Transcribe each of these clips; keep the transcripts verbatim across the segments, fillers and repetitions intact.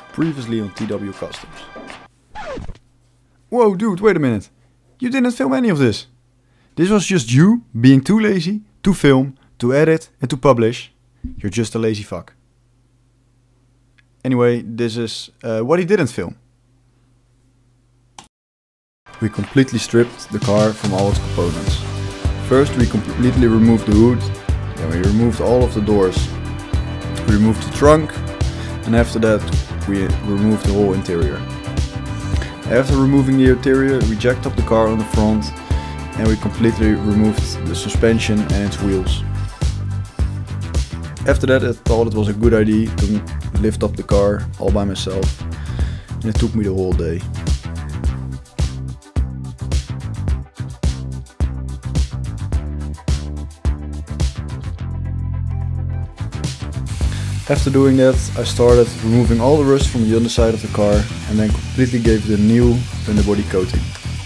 Previously on T W Customs. Whoa dude, wait a minute. You didn't film any of this. This was just you being too lazy to film, to edit and to publish. You're just a lazy fuck. Anyway, this is uh, what he didn't film. We completely stripped the car from all its components. First we completely removed the hood, then we removed all of the doors. We removed the trunk, and after that we removed the whole interior. After removing the interior, we jacked up the car on the front and we completely removed the suspension and its wheels. After that I thought it was a good idea to lift up the car all by myself, and it took me the whole day. After doing that, I started removing all the rust from the underside of the car and then completely gave it a new underbody coating.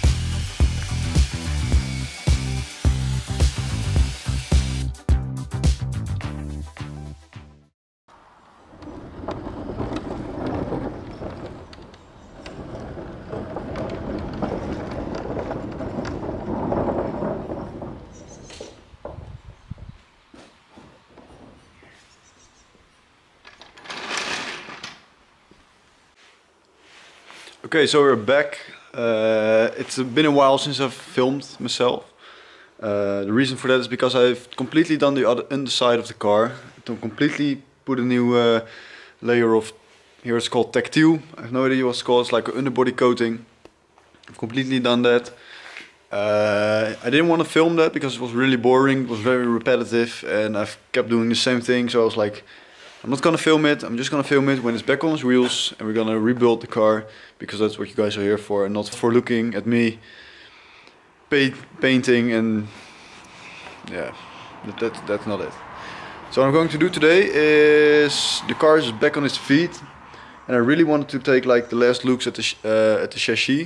Okay, so we're back. Uh, it's been a while since I've filmed myself. Uh, the reason for that is because I've completely done the other underside of the car. To completely put a new uh, layer of, here it's called Tactile. I have no idea what it's called. It's like an underbody coating. I've completely done that. Uh, I didn't want to film that because it was really boring. It was very repetitive and I've kept doing the same thing. So I was like, I'm not gonna film it, I'm just gonna film it when it's back on its wheels and we're gonna rebuild the car, because that's what you guys are here for, and not for looking at me paint, painting and yeah, that, that, that's not it. So what I'm going to do today is, the car is back on its feet and I really wanted to take like the last looks at the, sh uh, at the chassis.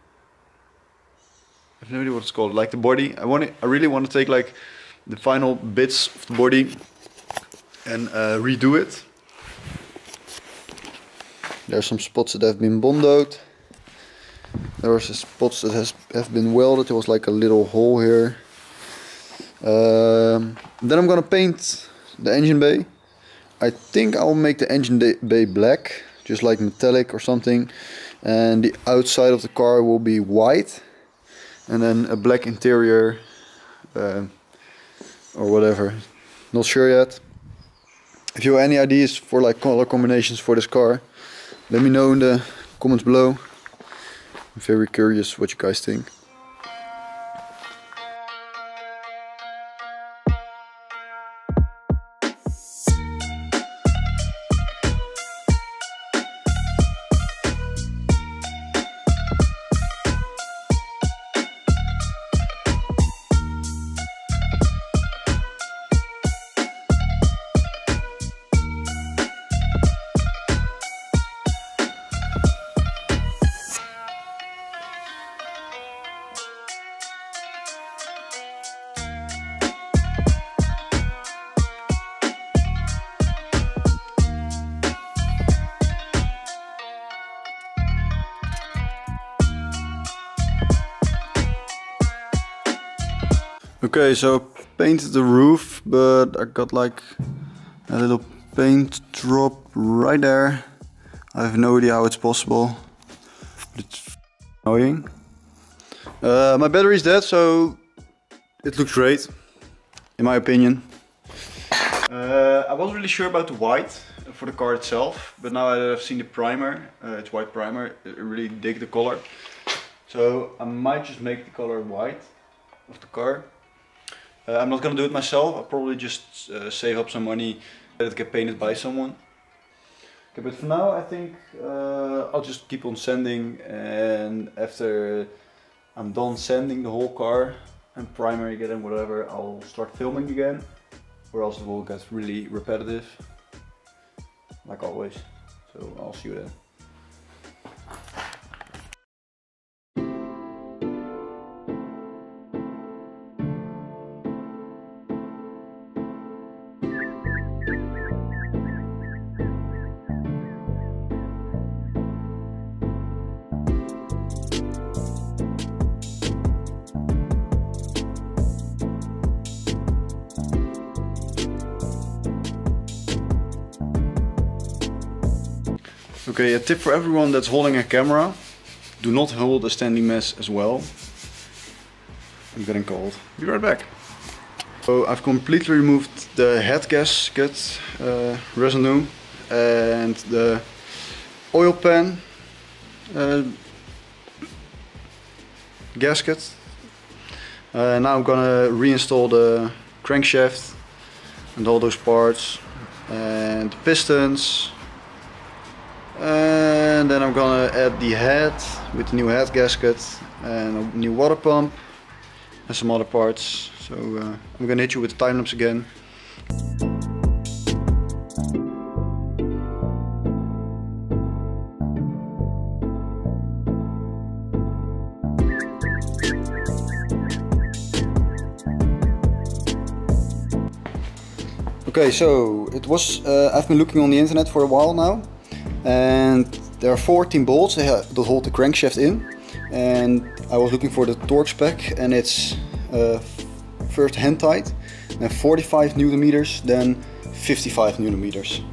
I have no idea what it's called, like the body. I, want it, I really want to take like the final bits of the body and uh, redo it. There are some spots that have been bondoed. There are some spots that has, have been welded. There was like a little hole here. Um, then I'm gonna paint the engine bay. I think I'll make the engine bay black, just like metallic or something. And the outside of the car will be white. And then a black interior uh, or whatever. Not sure yet. If you have any ideas for like color combinations for this car, let me know in the comments below. I'm very curious what you guys think. Okay, so I painted the roof, but I got like a little paint drop right there. I have no idea how it's possible, but it's annoying. Uh, my battery is dead, so it looks great, in my opinion. Uh, I wasn't really sure about the white for the car itself, but now that I've seen the primer, uh, it's white primer, I really dig the color. So I might just make the color white of the car. Uh, I'm not gonna do it myself. I'll probably just uh, save up some money, let it get painted by someone. Okay, but for now I think uh, I'll just keep on sanding, and after I'm done sanding the whole car and priming again and whatever, I'll start filming again, or else it will get really repetitive, like always. So I'll see you then. Okay, a tip for everyone that's holding a camera: do not hold a standing mess as well. I'm getting cold. Be right back. So I've completely removed the head gasket uh, residue and the oil pan uh, gasket. Uh, now I'm gonna reinstall the crankshaft and all those parts and the pistons, and then I'm gonna add the head with the new head gasket and a new water pump and some other parts. So uh, I'm gonna hit you with the time lapse again. Okay, so it was, uh, I've been looking on the internet for a while now, and there are fourteen bolts that hold the crankshaft in, and I was looking for the torque spec, and it's uh, first hand tight, then forty-five newton meters, then fifty-five newton meters.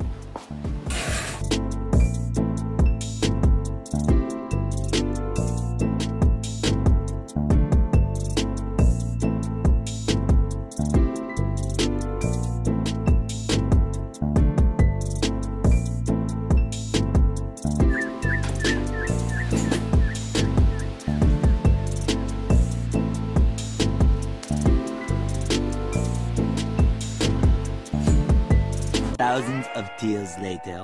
Thousands of tears later.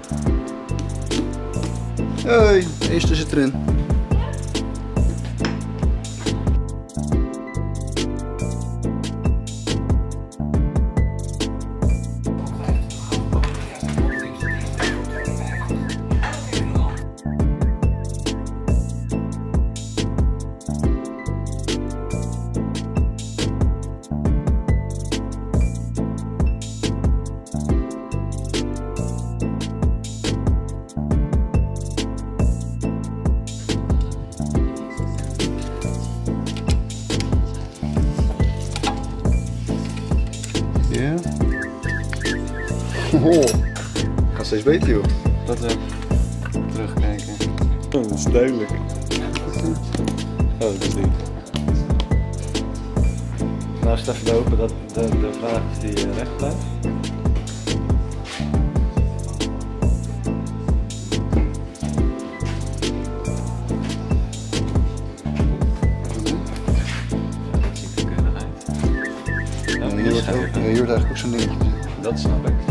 Hey, eerste zit erin. Ja. Oh, gaat steeds beter joh. Dat ook. Terugkijken. Oh, dat is duidelijk. Oh, dat is niet. Nou is het even open dat de, de vraag is die uh, recht blijft. Hier wordt eigenlijk ook zo'n dingetje. Dat snap ik.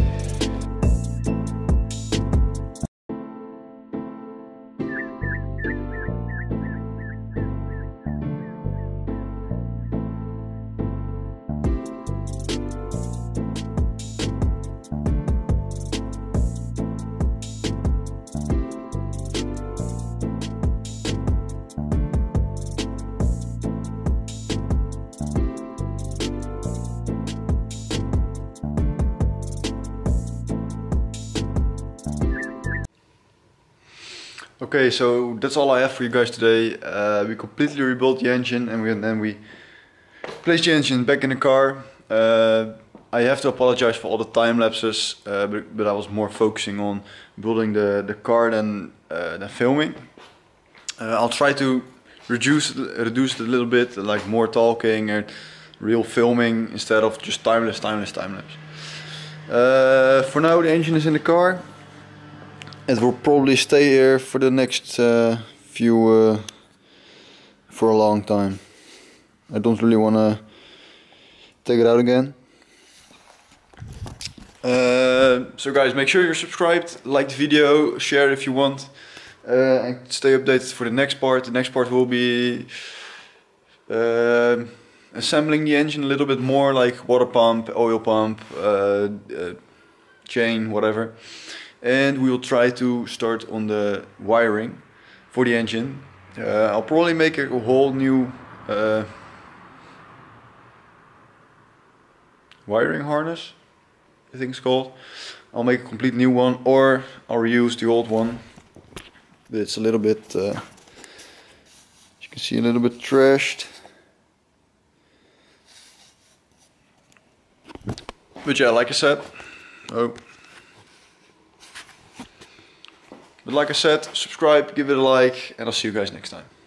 Okay, so that's all I have for you guys today. Uh, we completely rebuilt the engine, and, we, and then we placed the engine back in the car. Uh, I have to apologize for all the time lapses, uh, but, but I was more focusing on building the, the car than, uh, than filming. Uh, I'll try to reduce, reduce it a little bit, like more talking and real filming instead of just timeless, timeless, timelapse. Uh, for now the engine is in the car. It will probably stay here for the next uh, few, uh, for a long time. I don't really want to take it out again. Uh, so guys, make sure you're subscribed, like the video, share if you want, uh, and stay updated for the next part. The next part will be uh, assembling the engine a little bit more, like water pump, oil pump, uh, uh, chain, whatever. And we will try to start on the wiring for the engine. Uh, I'll probably make a whole new uh, wiring harness, I think it's called. I'll make a complete new one, or I'll reuse the old one. It's a little bit, uh, as you can see, a little bit trashed. But yeah, like I said, oh. But like I said, subscribe, give it a like, and I'll see you guys next time.